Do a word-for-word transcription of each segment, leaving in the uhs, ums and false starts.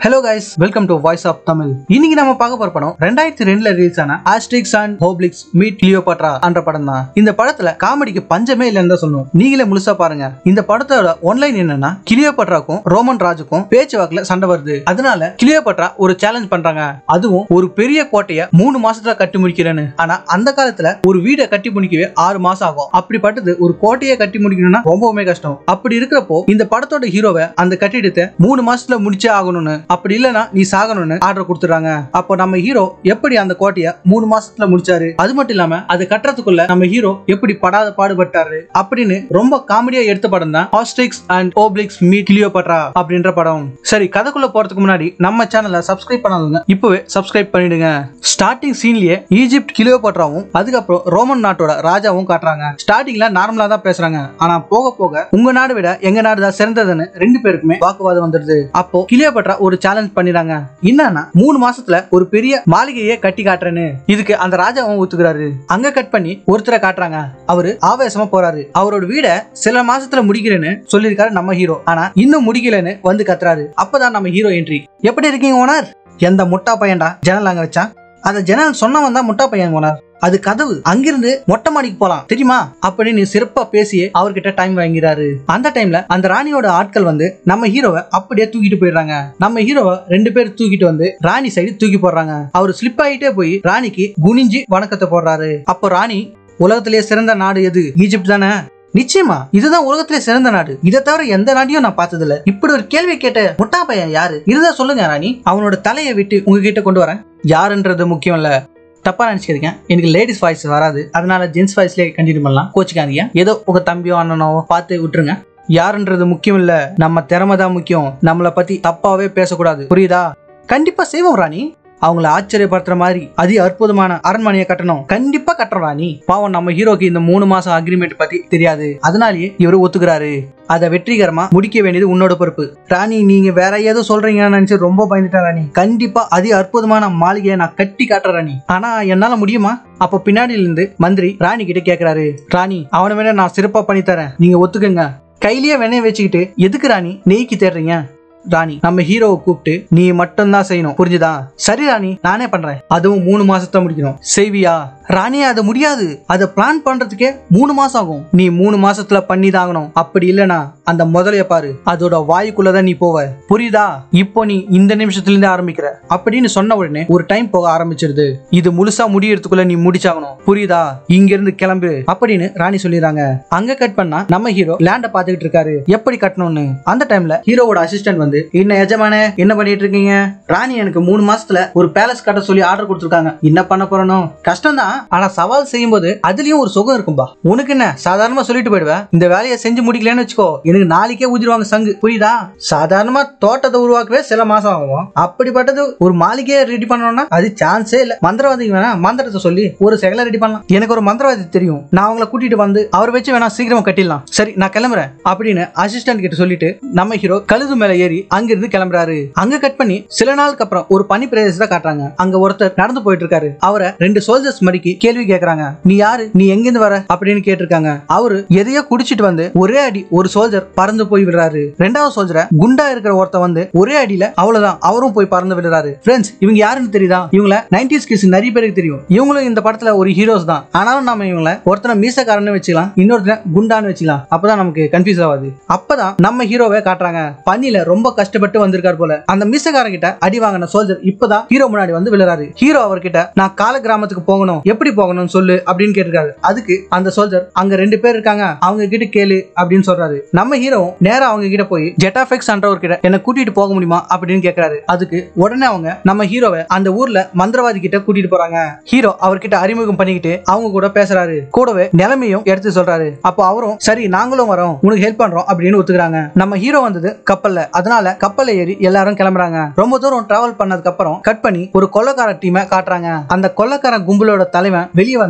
Hello guys, welcome to Voice of Tamil. இன்னைக்கு நம்ம பார்க்க போற படம் ரெண்டாயிரத்து ரெண்டுல ரிலீஸ் ஆன Asterix and Obelix Meet Cleopatra என்ற படம் தான். இந்த படத்துல காமெடிக்கு பஞ்சமே இல்லன்னு தான் சொல்லணும். நீங்களே முழுசா பாருங்க. இந்த படத்தோட ஒன்லைன் என்னன்னா கிளியோபாட்ராக்கும் ரோமன் ராஜுக்கும் பேச்சுவாக்குல சண்டை வருது. அதனால கிளியோபாட்ரா ஒரு சேலஞ்ச் பண்றாங்க. அதுவும் ஒரு பெரிய கோட்டையை மூணு மாசத்துல கட்டி முடிக்கிறேன்னு. ஆனா அந்த காலத்துல ஒரு வீடை கட்டி முடிக்கவே ஆறு மாசம் ஆகும். அப்படிப்பட்டது ஒரு கோட்டையை கட்டி முடிக்கணும்னா ரொம்பவுமே கஷ்டம். அப்படி இருக்கிறப்போ இந்த படத்தோட ஹீரோவை அந்த கட்டிடத்தை மூணு மாசத்துல முடிச்சே ஆகணும்னு, அப்படி இல்லனா நீ சாகணும்னு ஆர்டர் கொடுத்துறாங்க. அப்போ நம்ம ஹீரோ எப்படி அந்த கோட்டையை மூணு மாசத்துல முடிச்சாரு, அது மட்டும் இல்லாம அது கட்டுறதுக்குள்ள நம்ம ஹீரோ எப்படி படாத பாடுபட்டாரு அப்படின்னு ரொம்ப காமெடியா எடுத்த படம் தான் Asterix and Obelix Meet Cleopatra அப்படின்ற படம். சரி, கதைக்குள்ள போறதுக்கு முன்னாடி நம்ம சேனலை சப்ஸ்கிரைப் பண்ணாதவங்க இப்பவே சப்ஸ்கிரைப் பண்ணிடுங்க. ஸ்டார்டிங் சீன்லயே ஈஜிப்ட் கிளியோபாட்ராவும் அதுக்கப்புறம் ரோமன் நாட்டோட ராஜாவும் காட்டுறாங்க. ஸ்டார்டிங்ல நார்மலா தான் பேசுறாங்க. ஆனா போக போக உங்க நாடு விட எங்க நாடு தான் சிறந்ததுன்னு ரெண்டு பேருக்குமே வாக்குவாதம் வந்துடுது. அப்போ கிளியோபாட்ரா ஒரு சேலஞ்ச் பண்ணிடுறாங்க. என்னன்னா மூணு மாசத்துல ஒரு பெரிய மாளிகையே கட்டி காட்டுறேன்னு. இதுக்கு அந்த ராஜாவும் ஒத்துக்கிறாரு. அங்க கட் பண்ணி ஒருத்தரை காட்டுறாங்க. அவரு ஆவேசமா போறாரு. அவரோட வீட சில மாசத்துல முடிக்கிறேன்னு சொல்லிருக்காரு நம்ம ஹீரோ. ஆனா இன்னும் முடிக்கலன்னு வந்து கத்துறாரு. அப்பதான் நம்ம ஹீரோ என்ட்ரி. எப்படி இருக்கீங்க ஓனர்? எந்த முட்டா பையன்டா ஜன்னல் அங்க வச்சா? அத ஜன்னல் சொன்னவன் தான் முட்டா பையன் ஓனர். அது கதவு, அங்கிருந்து மொட்டை மாடிக்கு போலாம் தெரியுமா அப்படின்னு சிறப்பா பேசியே அவர்கிட்ட டைம் வாங்கிறாரு. அந்த டைம்ல அந்த ராணியோட ஆட்கள் வந்து நம்ம ஹீரோவை அப்படியே தூக்கிட்டு போயிடுறாங்க. நம்ம ஹீரோவை ரெண்டு பேர் தூக்கிட்டு வந்து ராணி சைடு தூக்கி போடுறாங்க. அவரு ஸ்லிப் ஆகிட்டே போய் ராணிக்கு குனிஞ்சு வணக்கத்தை போடுறாரு. அப்போ ராணி, உலகத்திலேயே சிறந்த நாடு எது? ஈஜிப்ட் தானே? நிச்சயமா இதுதான் உலகத்திலே சிறந்த நாடு. இதை தவிர எந்த நாட்டையும் நான் பார்த்தது இல்ல. இப்படி ஒரு கேள்வி கேட்ட முட்டா பையன் யாரு? இருந்தா சொல்லுங்க ராணி, அவனோட தலையை விட்டு உங்ககிட்ட கொண்டு வரேன். யாருன்றது முக்கியம் இல்ல. தப்பா நினைச்சுக்கிறீங்க, எனக்கு லேடிஸ் வாய்ஸ் வராது, அதனால ஜென்ஸ் வாய்ஸ்லயே கண்டினியூ பண்ணலாம். கோச்சிக்காதீங்க. ஏதோ உங்க தம்பியோ அண்ணனோ பார்த்து விட்டுருங்க. யாருன்றது முக்கியம் இல்ல, நம்ம திறமை தான் முக்கியம். நம்மளை பத்தி தப்பாவே பேசக்கூடாது, புரியுதா? கண்டிப்பா செய்வோம் ராணி. அவங்கள ஆச்சரியப்படுத்துற மாதிரி அதி அற்புதமான அரண்மனையை கட்டணும். கண்டிப்பா கட்டுறோம் ராணி. பாவம் நம்ம ஹீரோக்கு இந்த மூணு மாசம் அக்ரிமெண்ட் பத்தி தெரியாது. அதனாலேயே இவரு ஒத்துக்கிறாரு. அதை வெற்றிகரமா முடிக்க வேண்டியது உன்னோட பொறுப்பு. ராணி, நீங்க வேற ஏதோ சொல்றீங்கன்னு நினைச்சு ரொம்ப பயந்துட்டேன் ராணி. கண்டிப்பா அதி அற்புதமான மாளிகையை நான் கட்டி காட்டுறேன் ராணி. ஆனா என்னால முடியுமா? அப்போ பின்னாடியில இருந்து மந்திரி ராணி கிட்ட கேக்குறாரு. ராணி, அவனை வேணா நான் சிறப்பா பண்ணி தரேன், நீங்க ஒத்துக்குங்க. கையிலேயே வெண்ணெய் வச்சுக்கிட்டு எதுக்கு ராணி நெய்க்கு தேடுறீங்க? ராணி, நம்ம ஹீரோவை கூப்பிட்டு நீ மட்டும் தான் செய்யணும், புரிஞ்சுதா? சரி ராணி, நானே பண்றேன். அதுவும் மூணு மாசத்தை முடிக்கணும். செய்வியா? ராணி, அது முடியாது. அதை பிளான் பண்றதுக்கே மூணு மாசம் ஆகும். நீ மூணு மாசத்துல பண்ணி தாங்கணும். அப்படி இல்லனா அந்த முதலைய பாரு, அதோட வாயுக்குள்ளதான் நீ போவ, புரியுதா? இப்போ நீ இந்த நிமிஷத்துல இருந்து ஆரம்பிக்கிற அப்படின்னு சொன்ன உடனே ஒரு டைம் போக ஆரம்பிச்சிருது. இது முழுசா முடியறதுக்குள்ள நீ முடிச்சாகணும், புரியுதா? இங்க இருந்து கிளம்பு அப்படின்னு ராணி சொல்லிடுறாங்க. அங்க கட் பண்ணா நம்ம ஹீரோ லேண்ட பாத்துக்கிட்டு இருக்காரு, எப்படி கட்டணும்னு. அந்த டைம்ல ஹீரோவோட அசிஸ்டன்ட் வந்து, என்ன எஜமானே என்ன பண்ணிட்டு இருக்கீங்க? ராணி எனக்கு மூணு மாசத்துல ஒரு பேலஸ் கட்ட சொல்லி ஆர்டர் கொடுத்துருக்காங்க. என்ன பண்ண போறோம்? கஷ்டம் தான், ஆனா சவால் செய்யும் போது அதுலயும் ஒரு சுகம் இருக்கும்பா. உனக்கு என்ன சாதாரணமா சொல்லிட்டு போயிடுவேன். இந்த வேலையை செஞ்சு முடிக்கலன்னு வச்சுக்கோ, எனக்கு நாளைக்கே ஊதிடுவாங்க சங்கு, புரியுதா? சாதாரணமா தோட்டத்தை உருவாக்கவே சில மாசம் ஆகும். அப்படிப்பட்டது ஒரு மாளிகையை ரெடி பண்ணணும்னா அது சான்ஸே இல்ல. மந்திரவாதி வேணா மந்திரத்தை சொல்லி ஒரு செகல ரெடி பண்ணலாம். எனக்கு ஒரு மந்திரவாதி தெரியும், நான் அவங்களை கூட்டிட்டு வந்து அவர் வச்சு வேணா சீக்கிரமா கட்டிடலாம். சரி, நான் கிளம்புறேன் அப்படின்னு அசிஸ்டன்ட் கிட்ட சொல்லிட்டு நம்ம ஹீரோ கழுது மேல ஏறி அங்கிருந்து கிளம்புறாரு. அங்க கட் பண்ணி சில நாளுக்கு அப்புறம் ஒரு பனி பிரதேசத்தை காட்டுறாங்க. அங்க ஒருத்தர் நடந்து போயிட்டு இருக்காரு. அவரை ரெண்டு சோல்ஜர்ஸ் மடிக்கி கேள்வி கேக்குறாங்க. நீ யாரு? நீ எங்கிருந்து வர அப்படின்னு கேட்டிருக்காங்க. அவரு எதையோ குடிச்சிட்டு வந்து ஒரே அடி ஒரு சோல்ஜர் பறந்து போய் விடுறாரு. ரெண்டாவது சோல்ஜரை குண்டா இருக்கிற ஒருத்த வந்து ஒரே அடியில அவ்வளவுதான் அவரும் போய் பறந்து விடுறாரு. ஃப்ரெண்ட்ஸ், இவங்க யாருன்னு தெரியுதா? இவங்கள நைன்டீஸ் கிட்ஸ் நிறைய பேருக்கு தெரியும். இவங்களும் இந்த படத்துல ஒரு ஹீரோஸ் தான். ஆனாலும் நம்ம இவங்கள ஒருத்தனை மீசக்காரன்னு வச்சுக்கலாம், இன்னொருத்தனை குண்டான்னு வச்சுக்கலாம். அப்பதான் நமக்கு கன்ஃபியூஸ் ஆகாது. அப்பதான் நம்ம ஹீரோவை காட்டுறாங்க. பனியில ரொம்ப கஷ்டப்பட்டு வந்திருக்காரு போல. அந்த மீசக்காரன் கிட்ட அடி வாங்கின சோல்ஜர் இப்பதான் ஹீரோ முன்னாடி வந்து விழுறாரு. ஹீரோ அவர்கிட்ட, நான் கால கிராமத்துக்கு போகணும், எப்படி போகணும்னு சொல்லு அப்படின்னு கேட்டிருக்காரு. அதுக்கு அந்த சோல்ஜர், அங்க ரெண்டு பேர் இருக்காங்க, அவங்க கிட்ட கேளு அப்படின்னு சொல்றாரு. நம்ம ஹீரோ நேரா அவங்க கிட்ட போய் ஜெட்டாஃபெக்ஸ் என்ற கிட்ட என்ன கூட்டிட்டு போக முடியுமா அப்படின்னு கேட்கிறாரு. அதுக்கு உடனே அவங்க நம்ம ஹீரோவை அந்த ஊர்ல மந்திரவாதி கிட்ட கூட்டிட்டு போறாங்க. ஹீரோ அவர்கிட்ட அறிமுகம் பண்ணிக்கிட்டு அவங்க கூட பேசுறாரு. கூடவே நிலைமையும் எடுத்து சொல்றாரு. அப்போ அவரும், சரி நாங்களும் வரோம், உனக்கு ஹெல்ப் பண்றோம் அப்படின்னு ஒத்துக்கிறாங்க. நம்ம ஹீரோ வந்தது கப்பல்ல, அதனால கப்பல்ல ஏறி எல்லாரும் கிளம்புறாங்க. ரொம்ப தூரம் டிராவல் பண்ணதுக்கு அப்புறம் கட் பண்ணி ஒரு கொள்ளக்கார டீமை காட்டுறாங்க. அந்த கொள்ளக்கார கும்பலோட தலைவன் வெளியே வந்து,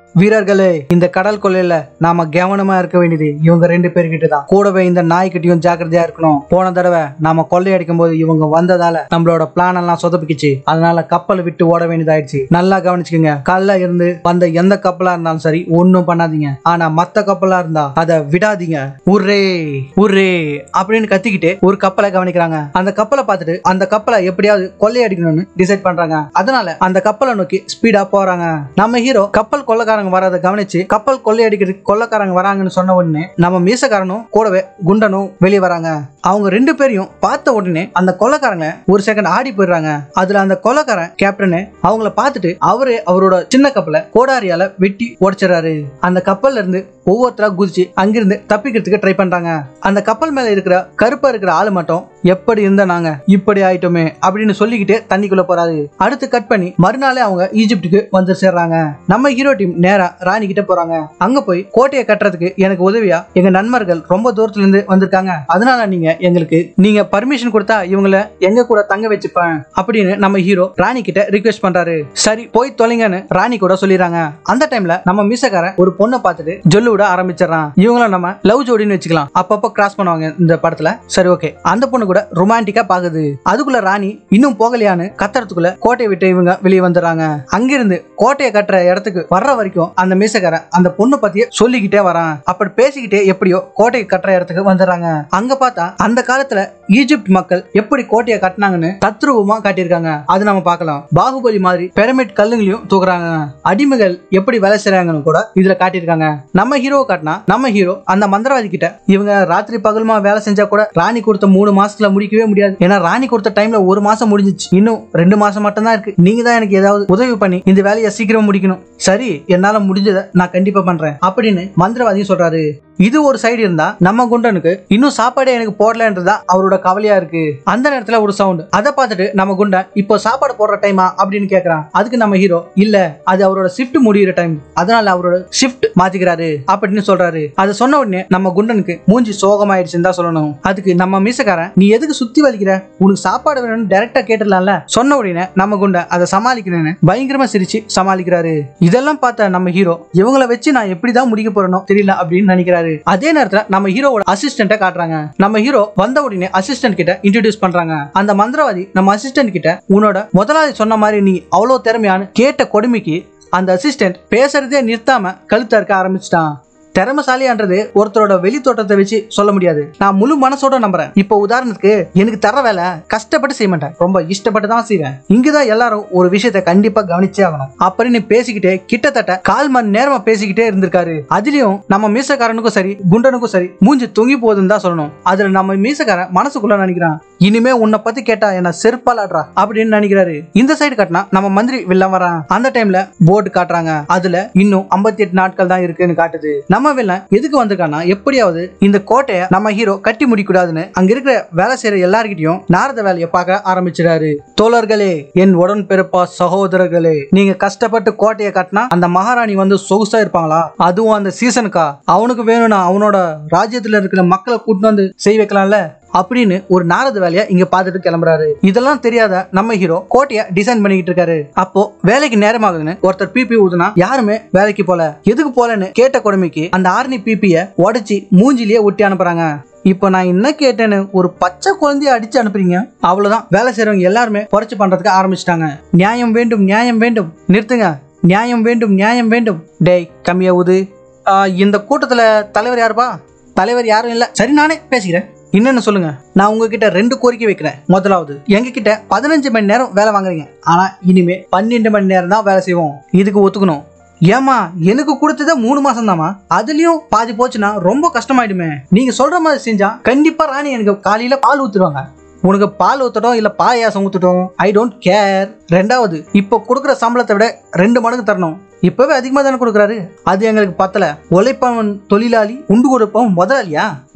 வீரர்களே, இந்த கடல் கொள்ளையில நாம கவனமா இருக்க வேண்டியது இவங்க ரெண்டு பேர்கிட்ட தான். கூடவே இந்த நாய்கிட்டையும் ஜாக்கிரதையா இருக்கணும். போன தடவை நாம கொள்ளையடிக்கும் போது இவங்க வந்ததால நம்மளோட பிளான் எல்லாம் சொதப்பிக்குச்சு. அதனால கப்பலை விட்டு ஓட வேண்டியதாயிடுச்சு. நல்லா கவனிச்சுக்கோங்க. கல்ல இருந்து வந்த எந்த கப்பலா இருந்தாலும் சரி ஒன்னும் பண்ணாதீங்க. ஆனா மத்த கப்பலா இருந்தா அதை விடாதீங்க. உர்ரே உர்ரே அப்படின்னு கத்திக்கிட்டு ஒரு கப்பலை கவனிக்கிறாங்க. அந்த கப்பலை பார்த்துட்டு அந்த கப்பலை எப்படியாவது கொள்ளையடிக்கணும்னு டிசைட் பண்றாங்க. அதனால அந்த கப்பலை நோக்கி ஸ்பீடா போறாங்க. நம்ம ஹீரோ கப்பல் கொள்ளைக்காரங்க வரதை கவனிச்சு கப்பல் கொள்ளையடிக்கிறதுக்கு கொள்ளைக்காரங்க வராங்கன்னு சொன்ன உடனே நம்ம மீசக்காரனும் கூடவே குண்டனும் வெளியே வராங்க. அவங்க ரெண்டு பேரையும் பார்த்த உடனே அந்த கொள்ளைக்காரங்க ஒரு செகண்ட் ஆடி போயிடுறாங்க. அதுல அந்த கொள்ளைக்காரன் கேப்டனு அவங்கள பார்த்துட்டு அவரு அவரோட சின்ன கப்பலை கோடாரியால வெட்டி உடைச்சிடறாரு. அந்த கப்பல்ல இருந்து ஒவ்வொருத்தரா குதிச்சு அங்கிருந்து தப்பிக்கிறதுக்கு ட்ரை பண்றாங்க. அந்த கப்பல் மேல இருக்கிற கருப்பா இருக்கிற ஆளு மட்டும் எப்படி இருந்த நாங்க இப்படி ஆயிட்டோமே அப்படின்னு சொல்லிக்கிட்டே தண்ணிக்குள்ள போறாரு. அடுத்து கட் பண்ணி மறுநாளே அவங்க ஈஜிப்டுக்கு வந்து சேர்றாங்க. நம்ம ஹீரோ டீம் நேரா ராணி கிட்ட போறாங்க. அங்க போய் கோட்டையை கட்டுறதுக்கு எனக்கு உதவியா எங்க நண்பர்கள் ரொம்ப தூரத்துல இருந்து வந்திருக்காங்க. அதனால நீங்க எங்களுக்கு நீங்க பர்மிஷன் கொடுத்தா இவங்களை எங்க கூட தங்க வச்சுப்பேன் அப்படின்னு நம்ம ஹீரோ ராணி கிட்ட ரிக்வெஸ்ட் பண்றாரு. சரி போய் தொலைங்கன்னு ராணி கூட சொல்லிடுறாங்க. அந்த டைம்ல நம்ம மீசக்காரன் ஒரு பொண்ணை பார்த்துட்டு ஜொல்லு விட ஆரம்பிச்சிடறான். இவங்கள நம்ம லவ் ஜோடின்னு வச்சுக்கலாம். அப்பப்போ கிராஸ் பண்ணுவாங்க இந்த படத்துல. சரி ஓகே. அந்த பொண்ணு கூட ரொமான்டிக்கா பாக்குது. அதுக்குள்ள ராணி இன்னும் போகலையான்னு கத்துறதுக்குள்ள கோட்டையை விட்டு இவங்க வெளியே வந்துடுறாங்க. அங்கிருந்து கோட்டையை கட்டுற இடத்துக்கு வர்ற வரைக்கும் அந்த மீசக்காரன் அந்த பொண்ணு பத்தியே சொல்லிக்கிட்டே வரான். அப்படி பேசிக்கிட்டே எப்படியோ கோட்டையை கட்டுற இடத்துக்கு வந்துடுறாங்க. அங்க பார்த்தா அந்த காலத்துல ஈஜிப்ட் மக்கள் எப்படி கோட்டையை கட்டினாங்கன்னு தத்ரூபமா காட்டியிருக்காங்க. அது நம்ம பார்க்கலாம். பாகுபலி மாதிரி பிரமிட் கல்லுங்களையும் தூக்குறாங்க. அடிமைகள் எப்படி வேலை செய்றாங்கன்னு கூட இதுல காட்டியிருக்காங்க. நம்ம ஹீரோ காட்டினா நம்ம ஹீரோ அந்த மந்திரவாதி கிட்ட இவங்க ராத்திரி பகலுமா வேலை செஞ்சா கூட ராணி கொடுத்த மூணு மாசத்துல முடிக்கவே முடியாது. ஏன்னா ராணி கொடுத்த டைம்ல ஒரு மாசம் முடிஞ்சிச்சு. இன்னும் ரெண்டு மாசம் மட்டும் தான் இருக்கு. நீங்க தான் எனக்கு ஏதாவது உதவி பண்ணி இந்த வேலையை சீக்கிரம் முடிக்கணும். சரி, என்னால முடிஞ்சதை நான் கண்டிப்பா பண்றேன் அப்படின்னு மந்திரவாதியும் சொல்றாரு. இது ஒரு சைடு இருந்தா நம்ம குண்டனுக்கு இன்னும் சாப்பாடு எனக்கு போடலன்றதா அவரோட கவலையா இருக்கு. அந்த நேரத்துல ஒரு சவுண்ட். அதை பார்த்துட்டு நம்ம குண்டன் இப்போ சாப்பாடு போடுற டைமா அப்படின்னு கேக்குறான். அதுக்கு நம்ம ஹீரோ இல்ல, அது அவரோட ஷிஃப்ட் முடிகிற டைம், அதனால அவரோட ஷிஃப்ட் மாத்திக்கிறாரு அப்படின்னு சொல்றாரு. அதை சொன்ன உடனே நம்ம குண்டனுக்கு மூஞ்சி சோகமாயிடுச்சுன்னு தான் சொல்லணும். அதுக்கு நம்ம மீசக்காரன் நீ எதுக்கு சுத்தி வலிக்கிற, உனக்கு சாப்பாடு வேணும்னு டைரக்டா கேட்டுடலாம்ல. சொன்ன உடனே நம்ம குண்டன் அதை சமாளிக்கிறேன்னு பயங்கரமா சிரிச்சு சமாளிக்கிறாரு. இதெல்லாம் பார்த்த நம்ம ஹீரோ இவங்களை வச்சு நான் எப்படிதான் முடிக்க போறேனோ தெரியல அப்படின்னு நினைக்கிறாரு. அதே நேரத்துல நம்ம ஹீரோவோட அசிஸ்டன்ட்ட காட்டுறாங்க. நம்ம ஹீரோ வந்த உடனே அசிஸ்டன்ட் கிட்ட இன்ட்ரோடியூஸ் பண்றாங்க. அந்த மந்திரவாதி நம்ம அசிஸ்டன்ட் கிட்ட உன்னோட முதலாளி சொன்ன மாதிரி நீ அவ்வளவு திறமையான கேட்ட கொடுமைக்கு அந்த அசிஸ்டன்ட் பேசுறதே நிறுத்தாம கழுத்த இருக்க ஆரம்பிச்சிட்டான். திறமைசாலின்றது ஒருத்தரோட வெளி தோட்டத்தை வச்சு சொல்ல முடியாது. நான் முழு மனசோட நம்புறேன். இப்போ உதாரணத்துக்கு எனக்கு தர வேலை கஷ்டப்பட்டு செய்ய மாட்டேன், ரொம்ப இஷ்டப்பட்டு தான் செய்வேன். இங்கதான் எல்லாரும் ஒரு விஷயத்தை கண்டிப்பா கவனிச்சே ஆகணும் அப்படின்னு பேசிக்கிட்டே கிட்டத்தட்ட கால் மணி நேரமா பேசிக்கிட்டே இருந்திருக்காரு. அதுலயும் நம்ம மீசக்காரனுக்கும் சரி குண்டனுக்கும் சரி மூஞ்சி தொங்கி போகுதுன்னு தான் சொல்லணும். அதுல நம்ம மீசக்காரன் மனசுக்குள்ள நினைக்கிறான், இனிமே உன்னை பத்தி கேட்டா என்ன செருப்பாலாடுறா அப்படின்னு நினைக்கிறாரு. இந்த சைடு காட்டினா நம்ம மந்திரி வில்லம் வரான். அந்த டைம்ல போர்டு காட்டுறாங்க. அதுல இன்னும் ஐம்பத்தி எட்டு நாட்கள் தான் இருக்குன்னு காட்டுது. நம்ம வில்லன் எதுக்கு வந்திருக்கானா எப்படியாவது இந்த கோட்டையை நம்ம ஹீரோ கட்டி முடிக்கூடாதுன்னு அங்க இருக்கிற வேலை செய்யற எல்லார்கிட்டையும் நாரத வேலையை பார்க்க ஆரம்பிச்சிடாரு. தோழர்களே, என் உடன் பிறப்பா சகோதரர்களே, நீங்க கஷ்டப்பட்டு கோட்டையை கட்டினா அந்த மகாராணி வந்து சொகுசா இருப்பாங்களா? அதுவும் அந்த சீசனுக்கா? அவனுக்கு வேணும்னா அவனோட ராஜ்யத்துல இருக்கிற மக்களை கூட்டு வந்து செய்ய வைக்கலாம்ல அப்படின்னு ஒரு நாரத வேலையா இங்க பாத்துட்டு கிளம்புறாரு. இதெல்லாம் தெரியாத நம்ம ஹீரோ கோட்டையை டிசைன் பண்ணிக்கிட்டு இருக்காரு. அப்போ வேலைக்கு நேரமாகுதுன்னு ஒருத்தர் பிபி ஊதுனா யாருமே வேலைக்கு போல. எதுக்கு போலன்னு கேட்ட கொடுமைக்கு அந்த ஆர்னி பிபிய உடைச்சி மூஞ்சிலேயே ஒட்டி அனுப்புறாங்க. இப்ப நான் என்ன கேட்டேன்னு ஒரு பச்சை குழந்தைய அடிச்சு அனுப்புறீங்க. அவ்வளவுதான். வேலை செய்யறவங்க எல்லாருமே புரட்சி பண்றதுக்கு ஆரம்பிச்சிட்டாங்க. நியாயம் வேண்டும், நியாயம் வேண்டும், நிறுத்துங்க, நியாயம் வேண்டும், நியாயம் வேண்டும். டேய் கம்மியா ஊது. இந்த கூட்டத்துல தலைவர் யாருப்பா? தலைவர் யாரும் இல்ல. சரி நானே பேசிக்கிறேன். என்னன்னு சொல்லுங்க. நான் உங்ககிட்ட ரெண்டு கோரிக்கை வைக்கிறேன். முதலாவது, எங்க கிட்ட பதினஞ்சு மணி நேரம் வேலை வாங்குறீங்க, ஆனா இனிமே பன்னெண்டு மணி நேரம் தான் வேலை செய்வோம். இதுக்கு ஒத்துக்கணும். ஏமா எனக்கு கொடுத்தத மூணு மாசம் தாமா, அதுலயும் பாதி போச்சுன்னா ரொம்ப கஷ்டமாயிடுமே. நீங்க சொல்ற மாதிரி செஞ்சா கண்டிப்பா ராணி எனக்கு காலையில பால் ஊத்துருவாங்க. உனக்கு பால் ஊத்தட்டும் இல்ல பாயாசம் ஊத்தட்டும், ஐ டோன்ட் கேர். ரெண்டாவது, இப்ப கொடுக்குற சம்பளத்தை விட ரெண்டு மடங்கு தரணும். இப்பவே அதிகமா தானே கொடுக்குறாரு, அது எங்களுக்கு பத்தல. உழைப்பவன் தொழிலாளி, உண்டு கொடுப்பவன் முதலாளியா?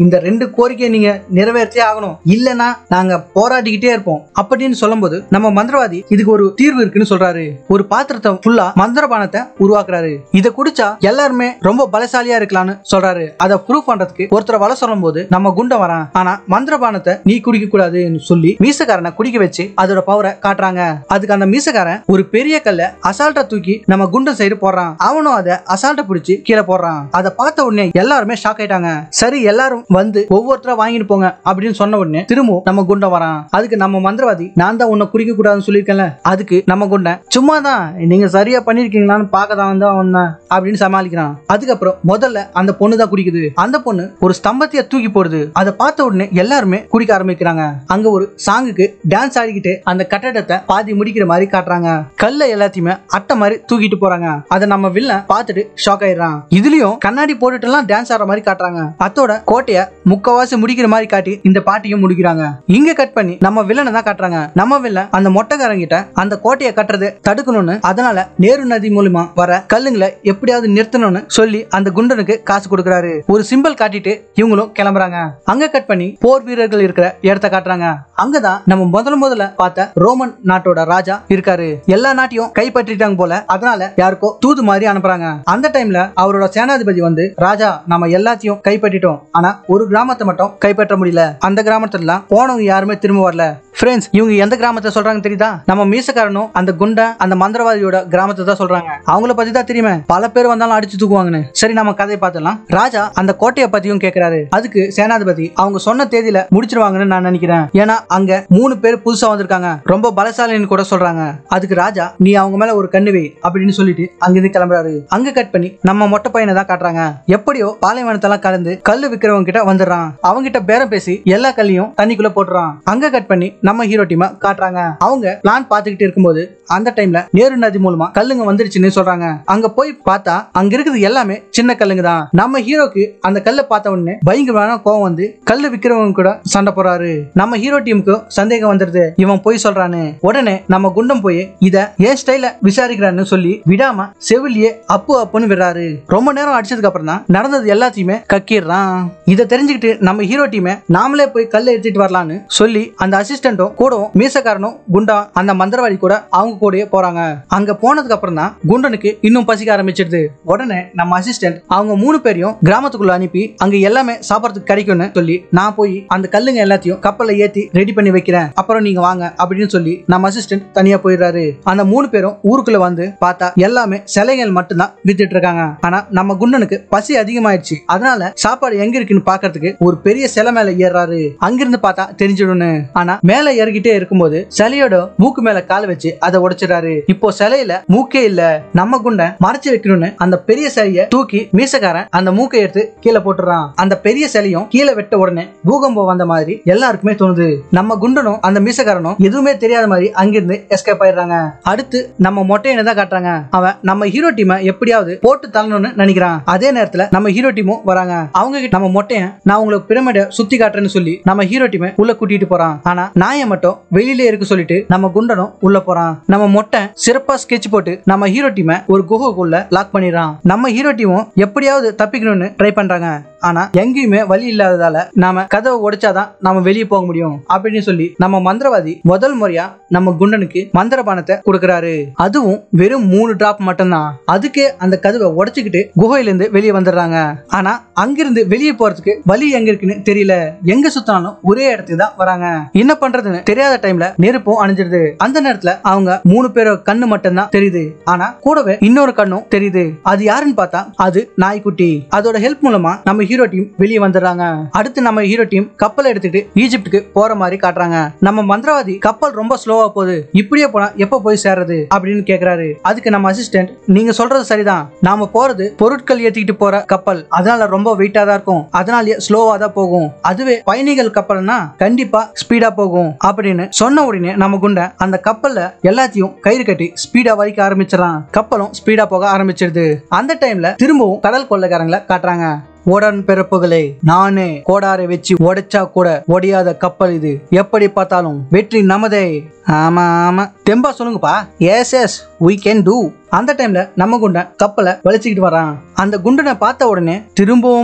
இந்த ரெண்டு கோரிக்கையை நீங்க நிறைவேற்றே ஆகணும், இல்லனா நாங்க போராடிக்கிட்டே இருப்போம் அப்படின்னு சொல்லும்போது நம்ம மந்திரவாதி இதுக்கு ஒரு தீர்வு இருக்குன்னு சொல்றாரு. ஒரு பாத்திரத்தை ஃபுல்லா மந்திரபானத்தை உருவாக்குறாரு. இத குடிச்சா எல்லாருமே ரொம்ப பலசாலியா இருக்கலாம்னு சொல்றாரு. அத ப்ரூவ் பண்றதுக்கு ஒருத்தர வள சொல்லும் போது நம்ம குண்டம் வரான். ஆனா மந்திரபானத்தை நீ குடிக்க கூடாதுன்னு சொல்லி மீசக்காரனை குடிக்க வச்சு அதோட பவரை காட்டுறாங்க. அதுக்கு அந்த மீசக்காரன் ஒரு பெரிய கல்ல அசால்ட்டா தூக்கி நம்ம குண்டம் சைடு போடுறான். அவனும் அதை அசால்ட்டா பிடிச்சி கீழே போடுறான். அதை பார்த்த உடனே எல்லாருமே ஷாக் ஆயிட்டாங்க. சரி எல்லாரும் வந்து ஒவ்வொருத்தரா வாங்கிட்டு போங்க அப்படின்னு சொன்ன உடனே திரும்பவும் நம்ம குண்டம் வரான். அதுக்கு நம்ம மந்திரவாதி நான் தான் உன்னை குடிக்க கூடாதுன்னு சொல்லியிருக்கேன்ல, அதுக்கு நம்ம குண்டன் சும்மா தான் நீங்க சரியா பண்ணிருக்கீங்களான்னு பார்க்க தான் வந்தேன் அப்படின்னு சமாளிக்கிறான். அதுக்கப்புறம் முதல்ல அந்த பொண்ணு தான் குடிக்குது. அந்த பொண்ணு ஒரு ஸ்தம்பத்தைய தூக்கி போடுது. அதை பார்த்த உடனே எல்லாருமே குடிக்க ஆரம்பிக்கிறாங்க. அங்க ஒரு சாங்குக்கு டான்ஸ் ஆடிக்கிட்டு அந்த கட்டடத்தை பாதி முடிக்கிற மாதிரி காட்டுறாங்க. கல்ல எல்லாத்தையுமே அட்டை மாதிரி தூக்கிட்டு போறாங்க. அதை நம்ம வில்லன் பார்த்துட்டு ஷாக் ஆயிடுறான். இதுலயும் கண்ணாடி போட்டுட்டு எல்லாம் டான்ஸ் ஆடுற மாதிரி காட்டுறாங்க. அத்தோட கோட்டைய முக்கவாசி முடிக்கிற மாதிரி காட்டி இந்த பாட்டியும் முடிக்கிறாங்க. இங்க கட் பண்ணி நம்ம வில்லனை தான் காட்டுறாங்க. நம்ம வில்லன் அந்த மொட்டைக்காரங்கிட்ட அந்த கோட்டையை கட்டுறது தடுக்கணும்னு, அதனால நேரு நதி மூலமா வர கல்லுங்களை எப்படியாவது நிறுத்தணும்னு சொல்லி அந்த குண்டனுக்கு காசு கொடுக்கறாரு. ஒரு சிம்பிள் காட்டிட்டு இவங்களும் கிளம்புறாங்க. அங்க கட் பண்ணி போர் வீரர்கள் இருக்கிற இடத்த காட்டுறாங்க. அங்கதான் நம்ம முதல் முதல்ல பார்த்த ரோமன் நாட்டோட ராஜா இருக்காரு. எல்லா நாட்டையும் கைப்பற்றிட்டாங்க போல, அதனால யாருக்கோ தூது மாதிரி அனுப்புறாங்க. அந்த டைம்ல அவரோட சேனாதிபதி வந்து, ராஜா நம்ம எல்லாத்தையும் கைப்பற்றிட்டோம், ஆனா ஒரு கிராமத்தை மட்டும் கைப்பற்ற முடியல. அந்த கிராமத்துல போனவங்க யாருமே திரும்ப வரல. ஃப்ரெண்ட்ஸ், இவங்க எந்த கிராமத்தை சொல்றாங்க தெரியுதா? நம்ம மீசக்காரனும் அந்த குண்டா அந்த மந்திரவாதியோட கிராமத்தை தான் சொல்றாங்க. அவங்கள பத்தி தான் தெரியுமே, பல பேர் வந்தாலும் அடிச்சு தூக்குவாங்கன்னு. சரி நம்ம கதையை பார்த்துலாம். ராஜா அந்த கோட்டையை பத்தியும் கேட்கிறாரு. அதுக்கு சேனாதிபதி அவங்க சொன்ன தேதியில முடிச்சிருவாங்கன்னு நான் நினைக்கிறேன், ஏன்னா அங்க மூணு பேர் புதுசா வந்திருக்காங்க, ரொம்ப பலசாலின்னு கூட சொல்றாங்க. அதுக்கு ராஜா நீ அவங்க மேல ஒரு கண்ணு வை அப்படின்னு சொல்லிட்டு அங்கிருந்து கிளம்புறாரு. அங்க கட் பண்ணி நம்ம மொட்டை பையனை தான் காட்டுறாங்க. எப்படியோ பாலைவனத்தெல்லாம் கலந்து கல்லு விக்கிறவங்க கிட்ட வந்துடுறான். அவங்க கிட்ட பேரம் பேசி எல்லா கல்லையும் தண்ணிக்குள்ள போட்டுறான். அங்க கட் பண்ணி நம்ம ஹீரோ டீமா காட்டுறாங்க. அவங்க பிளான் பார்த்துக்கிட்டு இருக்கும்போது அந்த டைம்ல நேரு நதி மூலமா கல்லுங்க வந்துருச்சுன்னு சொல்றாங்க. அங்க போய் பார்த்தா அங்க இருக்குது எல்லாமே சின்ன கல்லுங்க தான். நம்ம ஹீரோக்கு அந்த கல்லை பார்த்த உடனே பயங்கரமான கோவம் வந்து கல்லு விக்கிறவங்க கூட சண்டை போறாரு. நம்ம ஹீரோ டீமுக்கு சந்தேகம் வந்துருது, இவன் போய் சொல்றான்னு. உடனே நம்ம குண்டம் போய் இத ஏன் ஸ்டைல விசாரிக்கிறான்னு சொல்லி விடாம செவிலியே அப்பு அப்புன்னு விடுறாரு. ரொம்ப நேரம் அடிச்சதுக்கு அப்புறம் தான் நடந்தது எல்லாத்தையுமே கக்கிடுறான். இதை தெரிஞ்சுக்கிட்டு நம்ம ஹீரோ டீமை நாமளே போய் கல்லை எடுத்துட்டு வரலான்னு சொல்லி அந்த அசிஸ்டன்டும் கூடவும் மீசக்காரனும் குண்டா அந்த மந்திரவாதி கூட அவங்க கூடயே போறாங்க. அங்க போனதுக்கு அப்புறம் தான் குண்டனுக்கு இன்னும் பசிக்க ஆரம்பிச்சிடுது. உடனே நம்ம அசிஸ்டன்ட் அவங்க மூணு பேரையும் கிராமத்துக்குள்ள அனுப்பி அங்க எல்லாமே சாப்பிடறதுக்கு கிடைக்கும்னு சொல்லி நான் போய் அந்த கல்லுங்க எல்லாத்தையும் கப்பல்ல ஏத்தி ரெடி பண்ணி வைக்கிறேன், அப்புறம் நீங்க வாங்க அப்படின்னு சொல்லி நம்ம அசிஸ்டன்ட் தனியா போயிடுறாரு. அந்த மூணு பேரும் ஊருக்குள்ள வந்து பார்த்தா எல்லாமே சிலைகள் மட்டும்தான் வித்துட்டு இருக்காங்க. ஆனா நம்ம குண்டனுக்கு பசி அதிகமாயிடுச்சு. அதனால சாப்பாடு எங்க இருக்குன்னு பாக்குறதுக்கு ஒரு பெரிய சிலை மேல ஏறாரு. அங்கிருந்து பார்த்தா தெரிஞ்சிடும்னு. ஆனா மேல ஏறிக்கிட்டே இருக்கும்போது சிலையோட மூக்கு மேல கால் வச்சு அதை உடைச்சிடாரு. இப்போ சிலையில மூக்கே இல்ல. நம்ம குண்டன் மறைச்சு வைக்கணும்னு அந்த பெரிய சிலைய தூக்கி மீசக்காரன் அந்த மூக்கை எடுத்து கீழே போட்டுறான். அந்த பெரிய சிலையும் கீழே வெட்ட உடனே பூகம்பம் வந்த மாதிரி எல்லாருக்குமே தோணுது. நம்ம குண்டனும் அந்த மீசக்காரனும் எதுவுமே தெரியாத மாதிரி அங்கிருந்து எஸ்கேப் ஆயிடுறாங்க. அடுத்து நம்ம மொட்டையனை தான் காட்டுறாங்க. அவன் நம்ம ஹீரோ டீமை எப்படியாவது போட்டு தள்ளணும்னு நினைக்கிறான். அதே நேரத்துல நம்ம ஹீரோ டீமும் வராங்க. அவங்க கிட்ட நம்ம மொட்டையன் நான் உங்களுக்கு பிரமிட சுத்தி காட்டுறேன்னு சொல்லி நம்ம ஹீரோ டீமை உள்ள கூட்டிட்டு போறான். ஆனா நாயை மட்டும் வெளியிலே இருக்கு சொல்லிட்டு நம்ம குண்டனும் உள்ள போறான். நம்ம மொட்டை சிறப்பா ஸ்கெட்ச் போட்டு நம்ம ஹீரோ டீமை ஒரு குகைக்குள்ள லாக் பண்ணிடுறான். நம்ம ஹீரோ டீமும் எப்படியாவது தப்பிக்கணும்னு ட்ரை பண்றாங்க. ஆனா எங்கேயுமே வழி இல்லாததால நாம கதவை உடைச்சாதான் நாம வெளியே போக முடியும் அப்படின்னு சொல்லி நம்ம மந்திரவாதி முதல் முறையா நம்ம குண்டனுக்கு மந்திரபானத்தை கொடுக்கறாரு. அதுவும் வெறும் மூணு டிராப் மட்டும்தான். அதுக்கே அந்த கதவை உடைச்சுக்கிட்டு குகையில இருந்து வெளியே வந்துடுறாங்க. ஆனா அங்கிருந்து வெளியே போறதுக்கு வழி எங்க இருக்குன்னு தெரியல. எங்க சுத்தாலும் ஒரே இடத்துக்கு தான் வராங்க. என்ன பண்றதுன்னு தெரியாத டைம்ல நெருப்பும் அணிஞ்சிருது. அந்த நேரத்துல அவங்க மூணு பேரோட கண்ணு மட்டும் தான் தெரியுது. ஆனா கூடவே இன்னொரு கண்ணும் தெரியுது. அது யாருன்னு பார்த்தா அது நாய்க்குட்டி. அதோட ஹெல்ப் மூலமா நம்ம ஹீரோ டீம் வெளியே வந்துடுறாங்க. அடுத்து நம்ம ஹீரோ டீம் கப்பல் எடுத்துட்டு ஈஜிப்டுக்கு போற மாதிரி காட்டுறாங்க. நம்ம மந்திரவாதி கப்பல் ரொம்ப ஸ்லோவா போகுது, இப்படியே போனா எப்ப போய் சேர்றது அப்படின்னு கேக்குறாரு. அதுக்கு நம்ம அசிஸ்டன்ட் நீங்க சொல்றது சரிதான், நாம போறது பொருட்கள் ஏத்திக்கிட்டு போற கப்பல், அதனால ரொம்ப வெயிட்டா தான் இருக்கும், அதனால ஸ்லோவா தான் போகும். அதுவே பயணிகள் கப்பல்னா கண்டிப்பா ஸ்பீடா போகும் அப்படின்னு சொன்ன உடனே நம்ம குண்ட அந்த கப்பல்ல எல்லாத்தையும் கயிறு கட்டி ஸ்பீடா வலிக்க ஆரம்பிச்சிடறான். கப்பலும் ஸ்பீடா போக ஆரம்பிச்சிருது. அந்த டைம்ல திரும்பவும் கடல் கொள்ளைக்காரங்களை காட்டுறாங்க. உடன் பிறப்புகளே, நானே கோடாரை வச்சு உடைச்சா கூட ஒடியாத கப்பல் இது, எப்படி பார்த்தாலும் வெற்றி நமதே. ஆமா ஆமா தெம்பா சொல்லுங்கப்பா. Yes yes we can do. அந்த டைம்ல நம்ம குண்டன் கப்பலை வலிச்சுக்கிட்டு வரான். அந்த குண்டனை பார்த்த உடனே திரும்பவுமா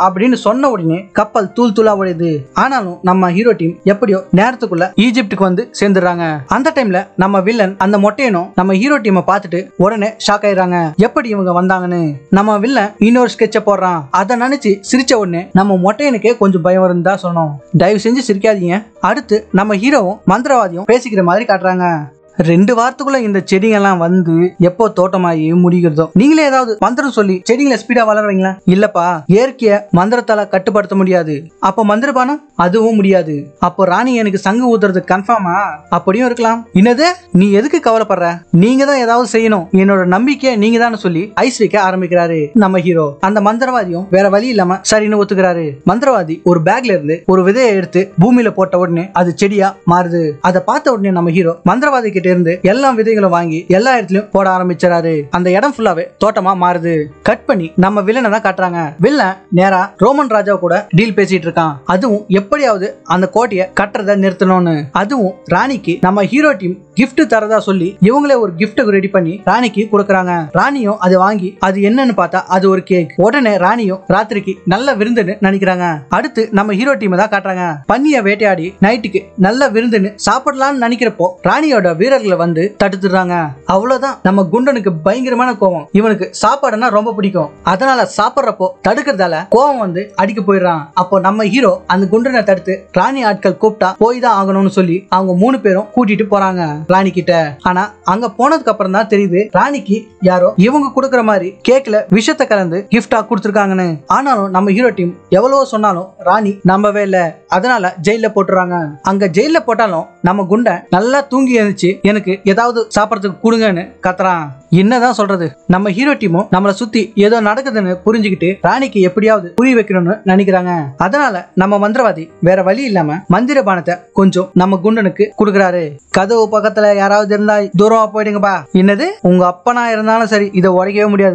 அப்படின்னு சொன்ன உடனே கப்பல் தூள் தூளா உடையுது. ஆனாலும் நம்ம ஹீரோ டீம் எப்படியோ நேரத்துக்குள்ள ஈஜிப்டுக்கு வந்து சேர்ந்துடுறாங்க. அந்த டைம்ல நம்ம வில்லன் அந்த மொட்டையனும் நம்ம ஹீரோ டீமை பார்த்துட்டு உடனே ஷாக் ஆயிடுறாங்க, எப்படி இவங்க வந்தாங்கன்னு. நம்ம வில்லன் இன்னொரு ஸ்கெட்ச போடுறான். அதை நினைச்சு சிரிச்ச உடனே நம்ம மொட்டையனுக்கே கொஞ்சம் பயம் இருந்தா சொன்னோம். தயவு செஞ்சு சிரிக்காதீங்க. அடுத்து நம்ம ஹீரோவும் மந்திரவாதியும் பேசிக்கிற மாதிரி காட்டுறாங்க. ரெண்டு வாரத்துக்குள்ள இந்த செடிங்கெல்லாம் வந்து எப்போ தோட்டமாயி முடிகிறதோ. நீங்களே ஏதாவது மந்திரம் சொல்லி செடிங்களை ஸ்பீடா வளர்றீங்களா? இல்லப்பா, இயற்கைய மந்திரத்தால கட்டுப்படுத்த முடியாது. அப்போ மந்திரபானம் அதுவும் முடியாது. அப்போ ராணி எனக்கு சங்கு ஊதுறது கன்ஃபார்மா? அப்படியும் இருக்கலாம். என்னது, நீ எதுக்கு கவலைப்படுற? நீங்க தான் ஏதாவது செய்யணும், என்னோட நம்பிக்கையை நீங்க தான் சொல்லி ஐஸ் வைக்க ஆரம்பிக்கிறாரு நம்ம ஹீரோ. அந்த மந்திரவாதியும் வேற வழி இல்லாம சரின்னு ஒத்துக்கிறாரு. மந்திரவாதி ஒரு பேக்ல இருந்து ஒரு விதையை எடுத்து பூமியில போட்ட உடனே அது செடியா மாறுது. அதை பார்த்த உடனே நம்ம ஹீரோ மந்திரவாதி கிட்ட இருந்து எல்லா விதைகளும் வாங்கி எல்லா இடத்துலயும் போட ஆரம்பிச்சாரு. அந்த இடம் ஃபுல்லாவே தோட்டமா மாறுது. கட் பண்ணி நம்ம வில்லனை தான் காட்டுறாங்க. வில்லன் நேரா ரோமன் ராஜா கூட டீல் பேசிட்டு இருக்கான். அதுவும் எப்படியாவது அந்த கோட்டையை கட்டுறத நிறுத்தணும்னு. அதுவும் ராணிக்கு நம்ம ஹீரோ டீம் கிஃப்ட் தரதா சொல்லி இவங்களே ஒரு கிஃப்ட் ரெடி பண்ணி ராணிக்கு கொடுக்கறாங்க. ராணியும் அதை வாங்கி அது என்னன்னு பார்த்தா அது ஒரு கேக். உடனே ராணியும் ராத்திரிக்கு நல்ல விருந்துன்னு நினைக்கிறாங்க. அடுத்து நம்ம ஹீரோ டீம் தான் காட்டுறாங்க. பன்னிய வேட்டையாடி நைட்டுக்கு நல்ல விருந்துன்னு சாப்பிடலாம்னு நினைக்கிறப்போ ராணியோட வீரர்களை வந்து தடுத்துறாங்க. அவ்வளவுதான். நம்ம குண்டனுக்கு பயங்கரமான கோவம். இவனுக்கு சாப்பாடுனா ரொம்ப பிடிக்கும். அதனால சாப்பிடுறப்போ தடுக்கிறதால கோவம் வந்து அடிக்க போயிடுறான். அப்போ நம்ம ஹீரோ அந்த குண்டனை தடுத்து ராணி ஆட்கள் கூப்பிட்டா போய் தான் ஆகணும்னு சொல்லி அவங்க மூணு பேரும் கூட்டிட்டு போறாங்க ராணி கிட்ட. ஆனா அங்க போனதுக்கு அப்புறம் தான் தெரியுது ராணிக்கு யாரோ இவங்க கொடுக்கற மாதிரி கேக்ல விஷத்தை கலந்து கிஃப்டா கொடுத்துருக்காங்கன்னு. ஆனாலும் நம்ம ஹீரோ டீம் எவ்வளவோ சொன்னாலும் ராணி நம்பவே இல்ல. அதனால ஜெயில போட்டுறாங்க. அங்க ஜெயில போட்டாலும் நம்ம குண்டன் நல்லா தூங்கி எழுந்துச்சு எனக்கு ஏதாவது சாப்பிடறதுக்கு கொடுங்கன்னு கத்துறான். என்னதான் சொல்றது, நம்ம ஹீரோ டீமும் நம்மளை சுத்தி ஏதோ நடக்குதுன்னு புரிஞ்சுக்கிட்டு ராணிக்கு எப்படியாவது புரிய வைக்கணும்னு நினைக்கிறாங்க. அதனால நம்ம மந்திரவாதி வேற வழி இல்லாம மந்திர பானத்தை கொஞ்சம் நம்ம குண்டனுக்கு கொடுக்கறாரு. கதவு பக்கத்துல யாராவது இருந்தா தூரமா போயிடுங்கப்பா. என்னது, உங்க அப்பனா இருந்தாலும் சரி இதை உடைக்கவே முடியாது.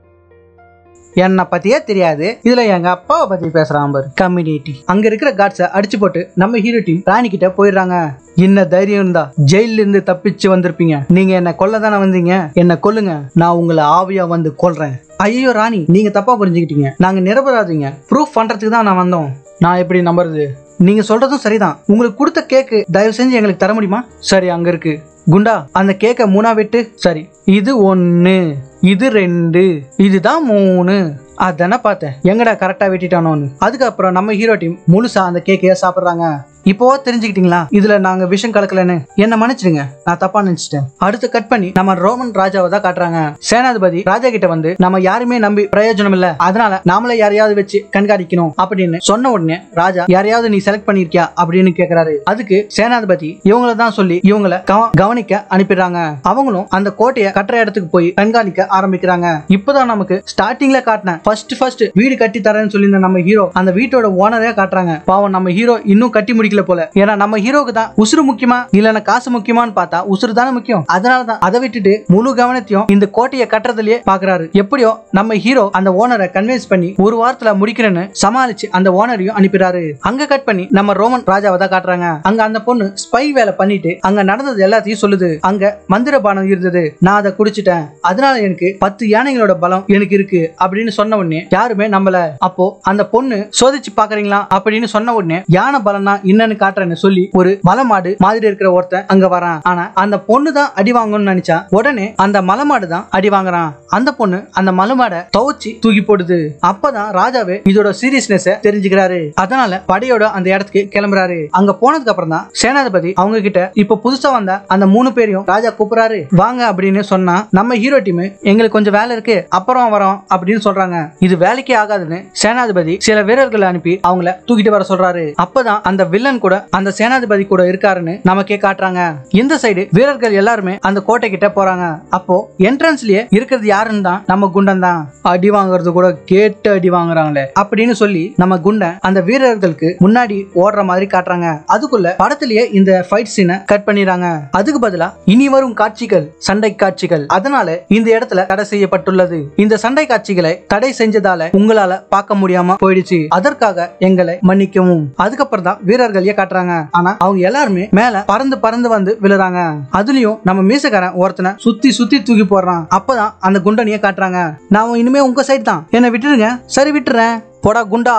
என்ன பத்தியே தெரியாது, இதுல எங்க அப்பாவை பத்தி பேசுறான் பாரு கம்யூனிட்டி. அங்க இருக்கிற காட்ஸ அடிச்சு போட்டு நம்ம ஹீரோ டீம் ராணி கிட்ட போயிடுறாங்க. என்ன தைரியம் இருந்தா ஜெயில இருந்து தப்பிச்சு வந்திருப்பீங்க. நீங்க என்ன கொல்ல தானே வந்தீங்க, என்ன கொல்லுங்க, நான் உங்களை ஆவியா வந்து கொல்றேன். ஐயோ ராணி, நீங்க தப்பா புரிஞ்சுக்கிட்டீங்க. நாங்க நிரபராதிங்க, ப்ரூஃப் பண்றதுக்கு தான் நான் வந்தோம். நான் எப்படி நம்புறது? நீங்க சொல்றதும் சரிதான். உங்களுக்கு கொடுத்த கேக்கு தயவு செஞ்சு எங்களுக்கு தர முடியுமா? சரி, அங்க இருக்கு. குண்டா, அந்த கேக்க மூணா வெட்டு. சரி, இது ஒன்னு, இது ரெண்டு, இதுதான் மூணு. அதானே பார்த்தேன், எங்கடா கரெக்டா வெட்டிட்டானோன்னு. அதுக்கப்புறம் நம்ம ஹீரோ டீம் முழுசா அந்த கேக்கைய சாப்பிடுறாங்க. இப்போ தெரிஞ்சுக்கிட்டீங்களா இதுல நாங்க விஷம் கலக்கலன்னு? என்ன மன்னிச்சிடுங்க, நான் தப்பா நினைச்சிட்டேன். அடுத்து கட் பண்ணி நம்ம ரோமன் ராஜாவை தான் காட்டுறாங்க. சேனாதிபதி ராஜா கிட்ட வந்து நம்ம யாருமே நம்பி பிரயோஜனம் இல்ல, அதனால நாமளே யாரையாவது வச்சு கண்காணிக்கணும் அப்படின்னு சொன்ன உடனே ராஜா யாரையாவது நீ செலக்ட் பண்ணிருக்கியா அப்படின்னு கேக்குறாரு. அதுக்கு சேனாதிபதி இவங்கள தான் சொல்லி இவங்களை கவனிக்க அனுப்பிடுறாங்க. அவங்களும் அந்த கோட்டையை கட்டுற இடத்துக்கு போய் கண்காணிக்க ஆரம்பிக்கிறாங்க. இப்பதான் நமக்கு ஸ்டார்டிங்ல காட்டின ஃபர்ஸ்ட் ஃபர்ஸ்ட் வீடு கட்டி தரேன்னு சொல்லி நம்ம ஹீரோ அந்த வீட்டோட ஓனரே காட்டுறாங்க. பாவம், நம்ம ஹீரோ இன்னும் கட்டி முடிக்கல போல. ஏன்னா நம்ம ஹீரோக்கு தான் உசுறு முக்கியமா இல்லன்னா காசு முக்கியமான்னு பார்த்தா உசுறு தானே முக்கியம். அதனாலதான் அதை விட்டுட்டு முழு கவனத்தையும் இந்த கோட்டையை கட்டுறதுலயே பாக்குறாரு. எப்படியோ நம்ம ஹீரோ அந்த ஓனரை கன்வின்ஸ் பண்ணி ஒரு வாரத்துல முடிக்கிறேன்னு சமாளிச்சு அந்த ஓனரையும் அனுப்பிடுறாரு. அங்க கட் பண்ணி நம்ம ரோமன் ராஜாவை தான் காட்டுறாங்க. அங்க அந்த பொண்ணு ஸ்பை வேலை பண்ணிட்டு அங்க நடந்தது எல்லாத்தையும் சொல்லுது. அங்க மந்திர பானம் இருந்தது, நான் அதை குடிச்சிட்டேன், அதனால எனக்கு பத்து யானைகளோட பலம் எனக்கு இருக்கு அப்படின்னு சொன்ன உடனே யாருமே நம்பல. அப்போ அந்த பொண்ணு சோதிச்சு பாக்குறீங்களா அப்படின்னு சொன்ன உடனே யானை பலம்னா என்னன்னு காட்டுறேன்னு சொல்லி ஒரு மலமாடு மாதிரி இருக்கிற ஒருத்தன் அங்க வரான். ஆனா அந்த பொண்ணு தான் அடி வாங்கணும்னு நினைச்சா உடனே அந்த மலமாடு தான் அடி வாங்குறான். அந்த பொண்ணு அந்த மலமாடை துவச்சி தூக்கி போடுது. அப்பதான் ராஜாவே இதோட சீரியஸ்னஸ் தெரிஞ்சுக்கிறாரு. அதனால படையோட அந்த இடத்துக்கு கிளம்புறாரு. அங்க போனதுக்கு அப்புறம் தான் சேனாதிபதி அவங்க கிட்ட இப்ப புதுசா வந்த அந்த மூணு பேரையும் ராஜா கூப்பிடுறாரு. வாங்க அப்படின்னு சொன்னா நம்ம ஹீரோ டீம் எங்களுக்கு கொஞ்சம் வேலை இருக்கு அப்புறம் வரோம் அப்படின்னு சொல்றாங்க. இது வேலைக்கே ஆகாதுன்னு சேனாதிபதி சில வீரர்களை அனுப்பி அவங்கள தூக்கிட்டு வர சொல்றாரு. அப்பதான் அந்த வில்லன் கூட அந்த சேனாதிபதி கூட இருக்காருன்னு நமக்கே காட்டுறாங்க. இந்த சைடு வீரர்கள் எல்லாருமே அந்த கோட்டை கிட்ட போறாங்க. அப்போ என்ட்ரன்ஸ்லயே இருக்கிறது யாருன்னு தான் நம்ம குண்டன் தான். அடி வாங்குறது கூட கேட்டு அடி வாங்குறாங்களே அப்படின்னு சொல்லி நம்ம குண்டன் அந்த வீரர்களுக்கு முன்னாடி ஓடுற மாதிரி காட்டுறாங்க. அதுக்குள்ள படத்திலேயே இந்த ஃபைட் சீனை கட் பண்ணிடுறாங்க. அதுக்கு பதிலா இனி வரும் காட்சிகள் சண்டை காட்சிகள், அதனால இந்த இடத்துல தடை செய்யப்பட்டுள்ளது. இந்த சண்டை காட்சிகளை தடை செஞ்சதால உங்களால பார்க்க முடியாம போயிடுச்சு, அதற்காக எங்களை மன்னிக்கவும். அதுக்கப்புறம் தான் வீரர்கள் காட்டுறாங்க. ஆனா அவங்க எல்லாருமே மேல பறந்து பறந்து வந்து விழுறாங்க. அதுலயும் நம்ம மீசக்காரன் ஒருத்தனை சுத்தி சுத்தி தூக்கி போடுறான். அப்பதான் அந்த குண்டனிய காட்டுறாங்க. நான் இனிமே உங்க சைடு தான், என்ன விட்டுருங்க. சரி விட்டுறேன். போடா குண்டா,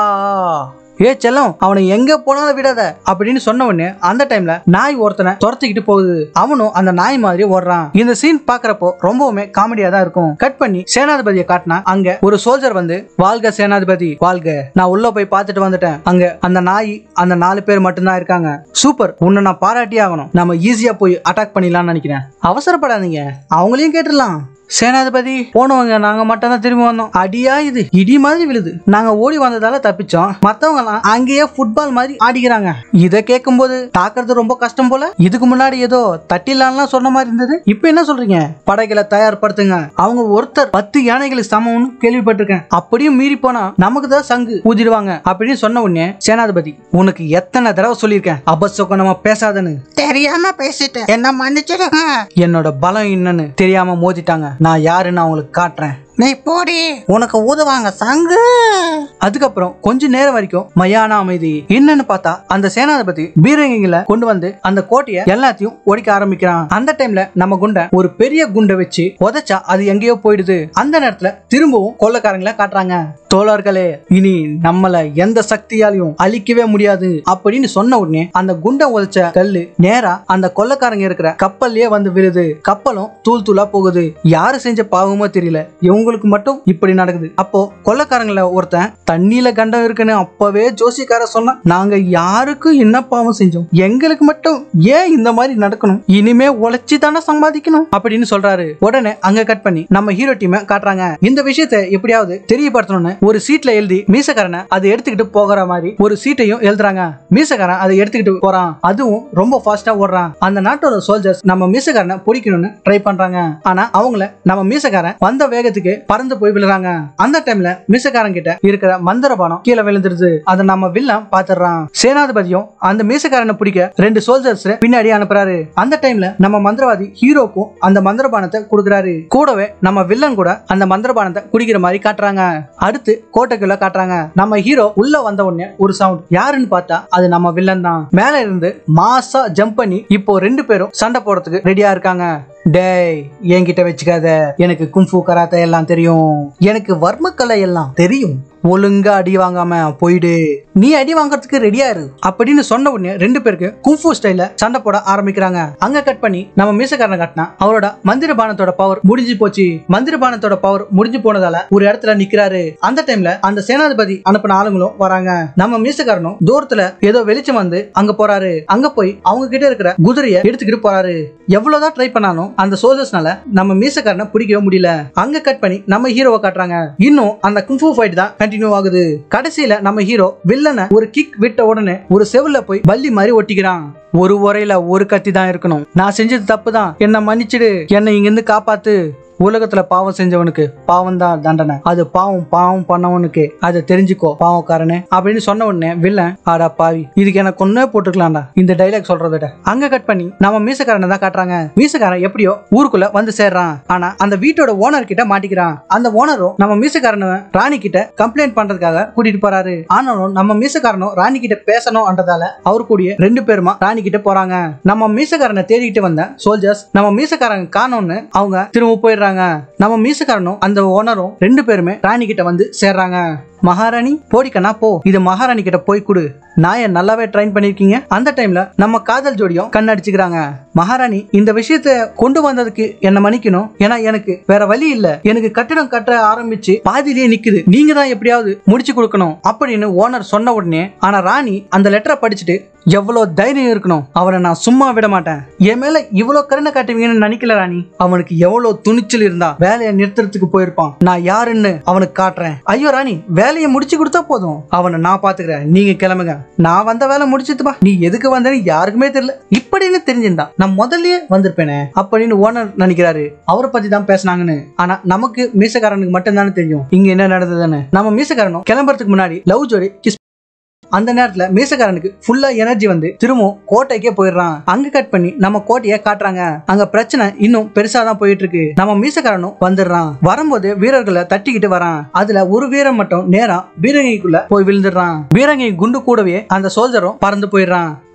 ஏ செல்லம் அவனை எங்க போனாலும் விடாத அப்படின்னு சொன்ன உடனே அந்த டைம்ல நாய் ஒருத்தனை துரத்திக்கிட்டு போகுது. அவனும் அந்த நாய் மாதிரி ஓடுறான். இந்த சீன் பாக்குறப்போ ரொம்பவுமே காமெடியா தான் இருக்கும். கட் பண்ணி சேனாதிபதியை காட்டினா அங்க ஒரு சோல்ஜர் வந்து, வாழ்க சேனாதிபதி வாழ்க, நான் உள்ள போய் பார்த்துட்டு வந்துட்டேன். அங்க அந்த நாய் அந்த நாலு பேர் மட்டும்தான் இருக்காங்க. சூப்பர், உன்னை நான் பாராட்டி ஆகணும். நம்ம ஈஸியா போய் அட்டாக் பண்ணிடலாம்னு நினைக்கிறேன். அவசரப்படாதீங்க, அவங்களையும் கேட்டுடலாம். சேனாதிபதி, போனவங்க நாங்க மட்டும் தான் திரும்பி வந்தோம். அடியா இது இடி மாதிரி விழுது. நாங்க ஓடி வந்ததால தப்பிச்சோம். மத்தவங்க எல்லாம் அங்கேயே ஃபுட்பால் மாதிரி ஆடிக்கிறாங்க. இதை கேட்கும் போது தாக்குறது ரொம்ப கஷ்டம் போல. இதுக்கு முன்னாடி ஏதோ தட்டிலாம் சொன்ன மாதிரி இருந்தது. இப்ப என்ன சொல்றீங்க? படைகளை தயார்படுத்துங்க. அவங்க ஒருத்தர் பத்து யானைகளுக்கு சமம்னு கேள்விப்பட்டிருக்கேன். அப்படியும் மீறி போனா நமக்கு தான் சங்கு ஊதிடுவாங்க அப்படின்னு சொன்ன உடனே சேனாதிபதி, உனக்கு எத்தனை தடவை சொல்லியிருக்கேன் அபசகுணமா பேசாதன்னு. தெரியாம பேசிட்டேன், என்ன மன்னிச்சிடுங்க. என்னோட பலம் என்னன்னு தெரியாம மோதிட்டாங்க. நான் யாருன்னு அவங்களுக்கு காட்டுறேன். நீ போடி, உனக்கு ஊதுவாங்க சங்கு. அதுக்கப்புறம் கொஞ்ச நேரம் வரைக்கும் மயான அமைதி. என்னன்னு பார்த்தா அந்த சேனாதிபதி பீரங்கிகளை கொண்டு வந்து அந்த கோட்டையை எல்லாத்தையும் ஒடிக்க ஆரம்பிக்கிறான். அந்த டைம்ல நம்ம குண்டை ஒரு பெரிய குண்டை வச்சு உதைச்சா அது எங்கேயோ போயிடுது. அந்த நேரத்துல திரும்பவும் கொள்ளைக்காரங்களை காட்டுறாங்க. தோழர்களே, இனி நம்மள எந்த சக்தியாலையும் அழிக்கவே முடியாது அப்படின்னு சொன்ன உடனே அந்த குண்டை உதைச்ச கல்லு நேரா அந்த கொள்ளைக்காரங்க இருக்கிற கப்பல்லையே வந்து விழுது. கப்பலும் தூள் தூளா போகுது. யாரு செஞ்ச பாவமோ தெரியல, இவங்களுக்கு மட்டும் இப்படி நடக்குது. அப்போ கொள்ளைக்காரங்கள ஒருத்தன் தண்ணியில கண்டம் இருக்குன்னு அப்பவே ஜோசிக்கார சொன்னா, நாங்க யாருக்கும் என்ன பாவம் செஞ்சோம், எங்களுக்கு மட்டும் ஏன் இந்த மாதிரி நடக்கணும், இனிமே உழைச்சி தானே சம்பாதிக்கணும் அப்படின்னு சொல்றாரு. உடனே அங்க கட் பண்ணி நம்ம ஹீரோ டீமை காட்டுறாங்க. இந்த விஷயத்தை எப்படியாவது தெரியப்படுத்தணும்னு ஒரு சீட்ல எழுதி மீசக்காரனை அதை எடுத்துக்கிட்டு போகிற மாதிரி ஒரு சீட்டையும் எழுதுறாங்க. மீசக்காரன் அதை எடுத்துக்கிட்டு போறான். அதுவும் ரொம்ப ஃபாஸ்டா ஓடுறான். அந்த நாட்டோட சோல்ஜர்ஸ் நம்ம மீசக்காரனை பிடிக்கணும்னு ட்ரை பண்றாங்க. ஆனா அவங்கள நம்ம மீசக்காரன் வந்த வேகத்துக்கு பறந்து போய் விழுறாங்க. அந்த டைம்ல மீசக்காரன் கிட்ட இருக்கிற மந்திரபானம் கீழே விழுந்துருது. அதை நம்ம வில்லன் பாத்துறான். சேனாதிபதியும் அந்த மீசக்காரனை பிடிக்க ரெண்டு சோல்ஜர்ஸ் பின்னாடி அனுப்புறாரு. அந்த டைம்ல நம்ம மந்திரவாதி ஹீரோக்கும் அந்த மந்திரபானத்தை கொடுக்குறாரு. கூடவே நம்ம வில்லன் கூட அந்த மந்திரபானத்தை குடிக்கிற மாதிரி காட்டுறாங்க. அடுத்து கோட்டைக்குள்ள காட்டுறாங்க. நம்ம ஹீரோ உள்ள வந்த உடனே ஒரு சவுண்ட். யாருன்னு பார்த்தா அது நம்ம வில்லன் தான். மேல இருந்து மாசா ஜம்ப் பண்ணி இப்போ ரெண்டு பேரும் சண்டை போடுறதுக்கு ரெடியா இருக்காங்க. டேய், என்கிட்ட வச்சுக்காத, எனக்கு கும்ஃபு கராத்தே எல்லாம் தெரியும், எனக்கு வர்மக்கலை எல்லாம் தெரியும், ஒழுங்கா அடி வாங்காம போயிடு, நீ அடி வாங்கறதுக்கு ரெடியா இரு அப்படின்னு சொன்ன உடனே ரெண்டு பேருக்கு கும்ஃபு ஸ்டைல சண்டை போட ஆரம்பிக்கிறாங்க. அங்க கட் பண்ணி நம்ம மீசக்காரனை காட்டினா அவரோட மந்திரபானத்தோட பவர் முடிஞ்சு போச்சு. மந்திரபானத்தோட பவர் முடிஞ்சு போனதால ஒரு இடத்துல நிக்கிறாரு. அந்த டைம்ல அந்த சேனாதிபதி அனுப்பின ஆளுங்களும் வராங்க. நம்ம மீசக்காரனும் தூரத்துல ஏதோ வெளிச்சம் வந்து அங்க போறாரு. அங்க போய் அவங்க கிட்ட இருக்கிற குதிரையை எடுத்துக்கிட்டு போறாரு. எவ்வளவுதான் ட்ரை பண்ணாலும் அந்த சோல்ஜர்ஸ்னால நம்ம மீசக்காரனை பிடிக்கவே முடியல. அங்க கட் பண்ணி நம்ம ஹீரோவை காட்டுறாங்க. இன்னும் அந்த கும்ஃபு ஃபைட் தான் கண்டினியூ ஆகுது. கடைசியில நம்ம ஹீரோ வில்லனை ஒரு கிக் விட்ட உடனே ஒரு செவுல போய் பல்லி மாதிரி ஒட்டிக்கிறான். ஒரு உரையில ஒரு கத்தி தான் இருக்கணும். நான் செஞ்சது தப்பு தான், என்ன மன்னிச்சிடு, என்னை இங்க இருந்து காப்பாத்து. உலகத்துல பாவம் செஞ்சவனுக்கு பாவம் தான் தண்டனை, அது பாவம் பாவம் பண்ணவனுக்கு அதை தெரிஞ்சுக்கோ பாவக்காரனே அப்படின்னு சொன்ன உடனே வில்லன், ஆடா பாவி, இதுக்கு எனக்கு கொன்னே போட்டுக்கலாம்டா இந்த டைலாக் சொல்றத விட. அங்க கட் பண்ணி நம்ம மீசக்காரனை தான் காட்டுறாங்க. மீசக்காரன் எப்படியோ ஊருக்குள்ள வந்து சேர்றான். ஆனா அந்த வீட்டோட ஓனர் கிட்ட மாட்டிக்கிறான். அந்த ஓனரும் நம்ம மீசக்காரனை ராணி கிட்ட கம்ப்ளைண்ட் பண்றதுக்காக கூட்டிட்டு போறாரு. ஆனாலும் நம்ம மீசக்காரனும் ராணி கிட்ட பேசணும்ன்றதால அவர் கூடிய ரெண்டு பேருமா ராணி கிட்ட போறாங்க. நம்ம மீசக்காரனை தேடிட்டு வந்த சோல்ஜர்ஸ் நம்ம மீசக்காரன் காணோம்னு அவங்க திரும்ப போயிடுறாங்க. நம்ம மீசக்காரனும் அந்த ஓனரும் ரெண்டு பேருமே ராணி கிட்ட வந்து சேர்றாங்க. மகாராணி போடிக்கண்ணா போ, இது மகாராணி கிட்ட போய் கொடு, நாயை நல்லாவே ட்ரைன் பண்ணிருக்கீங்க. அந்த டைம்ல நம்ம காதல் ஜோடியும் கண்ணடிச்சுக்கிறாங்க. மகாராணி, இந்த விஷயத்தை கொண்டு வந்ததுக்கு என்ன மன்னிக்கணும், ஏன்னா எனக்கு வேற வழி இல்ல, எனக்கு கட்டிடம் கட்ட ஆரம்பிச்சு பாதியிலேயே நிக்குது, நீங்க தான் எப்படியாவது முடிச்சு கொடுக்கணும் அப்படின்னு ஓனர் சொன்ன உடனே, ஆனா ராணி அந்த லெட்டரை படிச்சுட்டு எவ்வளவு தைரியம் இருக்கணும், அவனை நான் சும்மா விட மாட்டேன், என் மேல இவ்வளவு கருணை காட்டுவீங்கன்னு நினைக்கல ராணி, அவனுக்கு எவ்வளவு துணிச்சல் இருந்தா வேலையை நிறுத்துறதுக்கு போயிருப்பான், நான் யாருன்னு அவனுக்கு காட்டுறேன். ஐயோ ராணி, வேலையை முடிச்சு கொடுத்தா போதும், அவனை நான் பாத்துக்கிறேன், நீங்க கிளம்புங்க, நான் வந்த வேலை முடிச்சுட்டுப்பா, நீ எதுக்கு வந்தேன்னு யாருக்குமே தெரியல, இப்படின்னு தெரிஞ்சிருந்தா நான் முதல்லயே வந்திருப்பேனே அப்படின்னு ஓனர் நினைக்கிறாரு. அவரை பத்தி தான் பேசினாங்கன்னு. ஆனா நமக்கு மீசக்காரனுக்கு மட்டும் தானே தெரியும் இங்க என்ன நடந்ததுன்னு. நம்ம மீசக்காரனும் கிளம்புறதுக்கு முன்னாடி லவ் ஜோடி கிஸ். அந்த நேரத்துல மீசக்காரனுக்கு ஃபுல்லா எனர்ஜி வந்து திரும்பவும் கோட்டைக்கே போயிடுறான். அங்க கட் பண்ணி நம்ம கோட்டையை காட்டுறாங்க. அங்க பிரச்சனை இன்னும் பெருசா தான் போயிட்டு இருக்கு. நம்ம மீசக்காரனும் வந்துடுறான். வரும்போது வீரர்களை தட்டிக்கிட்டு வரான். அதுல ஒரு வீரன் மட்டும் நேரா பீரங்கிக்குள்ள போய் விழுந்துடுறான். பீரங்கி குண்டு கூடவே அந்த சோல்ஜரும் பறந்து போயிடுறான்.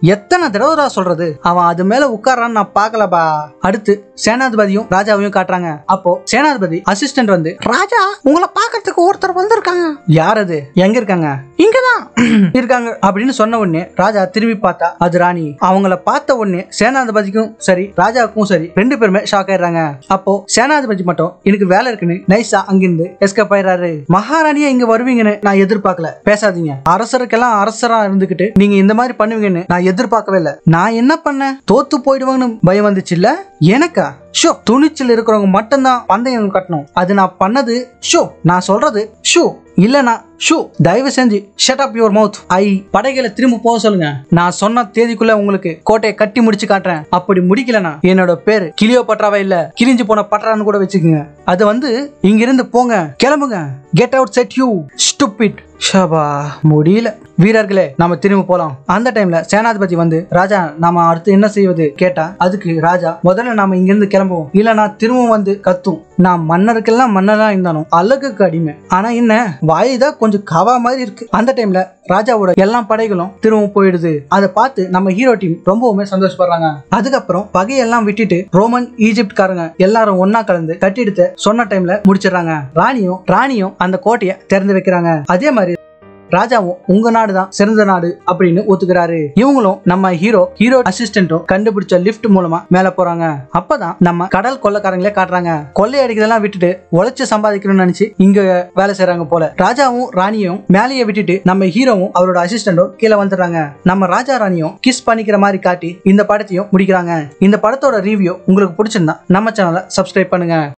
எத்தனை தடவை சொல்றது, அவன் அது மேல உட்காரான்னு நான் பாக்கலப்பா. அடுத்து சேனாதிபதியும் ராஜாவையும் காட்டுறாங்க. அப்போ சேனாதிபதி அசிஸ்டன்ட் வந்து, ராஜா உங்களை பாக்கிறதுக்கு ஒருத்தர் வந்திருக்காங்க. யார் அது, எங்க இருக்காங்க? இங்கதான் இருக்காங்க அப்படின்னு சொன்ன உடனே ராஜா திரும்பி பார்த்தா அது ராணி. அவங்கள பார்த்த உடனே சேனாதிபதிக்கும் சரி ராஜாவுக்கும் சரி ரெண்டு பேருமே ஷாக் ஆயிடுறாங்க. அப்போ சேனாதிபதி மட்டும் எனக்கு வேலை இருக்குன்னு நைஸா அங்கிருந்து எஸ்கேப் ஆயிடுறாரு. மகாராணியா இங்க வருவீங்கன்னு நான் எதிர்பார்க்கல. பேசாதீங்க, அரசருக்கெல்லாம் அரசரா இருந்துகிட்டு நீங்க இந்த மாதிரி பண்ணுவீங்கன்னு நான் எதிர்பார்க்கவே இல்லை. நான் என்ன பண்ணேன், தோத்து போயிடுவாங்கன்னு பயம் வந்துச்சு இல்ல எனக்கா? ஷோ, துணிச்சல் இருக்கிறவங்க மட்டும்தான் பந்தயம் கட்டணும். அது நான் பண்ணது ஷோ. நான் சொல்றது ஷோ இல்லனா ஷூ. தயவு செஞ்சு ஷட் அப் யுவர் மவுத். ஐ படைகளை திரும்ப போக சொல்லுங்க. நான் சொன்ன தேதிக்குள்ள உங்களுக்கு கோட்டையை கட்டி முடிச்சு காட்டுறேன். அப்படி முடிக்கலனா என்னோட பேரு கிளியோபாட்ராவா இல்ல கிழிஞ்சு போன பட்ரான்னு கூட வச்சுக்கோங்க. அது வந்து இங்க இருந்து போங்க, கிளம்புங்க. Get out set you stupid. ஷபா முடியல. வீரர்களே நாம திரும்ப போலாம். அந்த டைம்ல சேனாதிபதி வந்து, ராஜா நாம அடுத்து என்ன செய்வது கேட்டா, அதுக்கு ராஜா முதல்ல நாம இங்க இருந்து கிளம்புவோம், இல்லனா திரும்பவும் வந்து கத்தும். நான் மன்னருக்கெல்லாம் மன்னரா இருந்தாலும் அழகுக்கு அடிமை. ஆனா என்ன வாயுதான் கொஞ்சம் கவா மாதிரி இருக்கு. அந்த டைம்ல ராஜாவோட எல்லா படைகளும் திரும்ப போயிடுது. அதை பார்த்து நம்ம ஹீரோ டீம் ரொம்பவுமே சந்தோஷப்படுறாங்க. அதுக்கப்புறம் பகையெல்லாம் விட்டுட்டு ரோமன் ஈஜிப்ட் காரங்க எல்லாரும் ஒன்னா கலந்து கட்டிடுத்த சொன்ன டைம்ல முடிச்சிடறாங்க. ராணியும் ராணியும் அந்த கோட்டையை திறந்து வைக்கிறாங்க. அதே மாதிரி ராஜாவும் உங்க நாடு தான் சிறந்த நாடு அப்படின்னு ஒத்துக்கிறாரு. இவங்களும் நம்ம ஹீரோ ஹீரோ அசிஸ்டன்ட்டும் கண்டுபிடிச்ச லிப்ட் மூலமா மேல போறாங்க. அப்பதான் நம்ம கடல் கொள்ளைக்காரங்களே காட்டுறாங்க. கொள்ளை அடிக்கிறதெல்லாம் விட்டுட்டு உழைச்சு சம்பாதிக்கணும்னு நினைச்சு இங்க வேலை செய்யறாங்க போல. ராஜாவும் ராணியும் மேலேயே விட்டுட்டு நம்ம ஹீரோவும் அவரோட அசிஸ்டன்டும் கீழே வந்துடுறாங்க. நம்ம ராஜா ராணியும் கிஸ் பண்ணிக்கிற மாதிரி காட்டி இந்த படத்தையும் முடிக்கிறாங்க. இந்த படத்தோட ரிவ்யூ உங்களுக்கு பிடிச்சிருந்தா நம்ம சேனலை சப்ஸ்கிரைப் பண்ணுங்க.